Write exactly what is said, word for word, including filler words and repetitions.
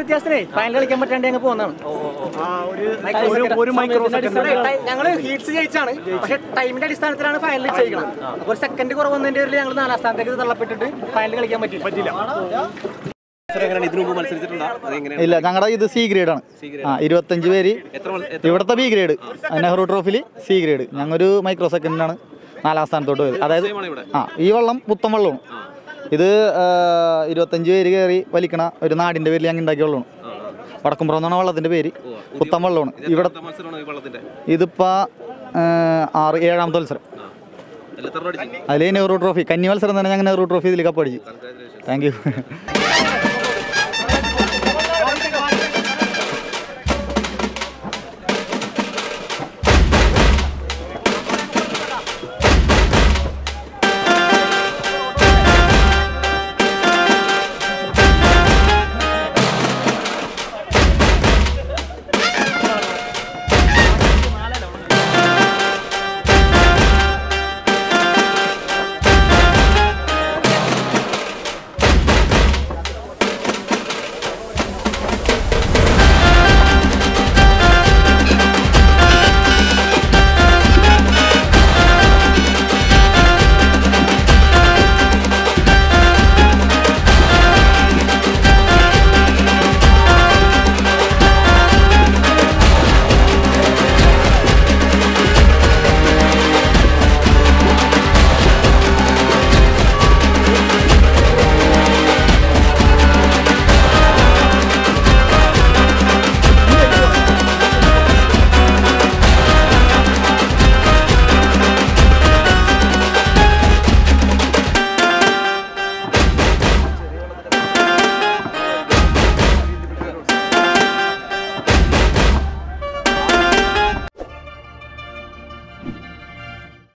വ്യത്യാസത്തിനെ final കളിക്കാൻ പറ്റാണ്ട് ഞങ്ങൾ പോകുന്നതാണ്. ഞങ്ങൾ ഹീറ്റ്സ് ജയിച്ചാണ്, പക്ഷെ ടൈമിന്റെ അടിസ്ഥാനത്തിലാണ് ഫൈനൽ ജയിക്കുന്നത്. അപ്പോൾ ഒരു സെക്കൻഡ് കുറവ് വന്നതിന്റെ പേരിൽ ഞങ്ങൾ നാലാം സ്ഥാനത്തേക്ക് തള്ളപ്പെട്ടിട്ട് ഫൈനൽ കളിക്കാൻ പറ്റില്ല പറ്റില്ല ഇല്ല, ഞങ്ങളുടെ ഇത് സി ഗ്രേഡ് ആണ്. ആ ഇരുപത്തഞ്ച് പേര് ഇവിടുത്തെ ബി ഗ്രേഡ്, നെഹ്റു ട്രോഫിയിൽ സി ഗ്രേഡ്. ഞങ്ങൊരു മൈക്രോ സെക്കൻഡിനാണ് നാലാം സ്ഥാനത്തോട്ട് പോയത്. അതായത് ആ ഈ വെള്ളം പുത്തൻ വെള്ളമാണ്. ഇത് ഇരുപത്തഞ്ച് പേര് കയറി വലിക്കണ ഒരു നാടിൻ്റെ പേരിൽ ഞങ്ങൾ ഉണ്ടാക്കിയ വെള്ളമാണ്. വടക്കുംപുറം എന്നാണ് വെള്ളത്തിൻ്റെ പേര്. പുത്തൻ വെള്ളമാണ്. ഇവിടെ ഇതിപ്പോൾ ആറ് ഏഴാമത്തെ മത്സരം. അതിൽ നെഹ്റു ട്രോഫി കന്നി മത്സരം തന്നെ ഞങ്ങൾ നെഹ്റു ട്രോഫി ഇതിൽ കപ്പടിച്ചു. Thank you.